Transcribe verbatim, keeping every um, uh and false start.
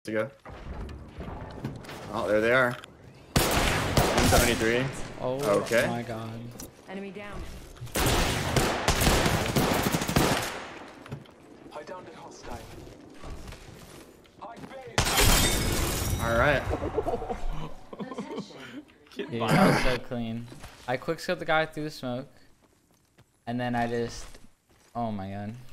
to go. Oh, there they are. one seventy-three. Oh okay. my god. Enemy down. I downed a hostile. All right. Dude, that was so clean. I quick scoped the guy through the smoke, and then I just, oh my god.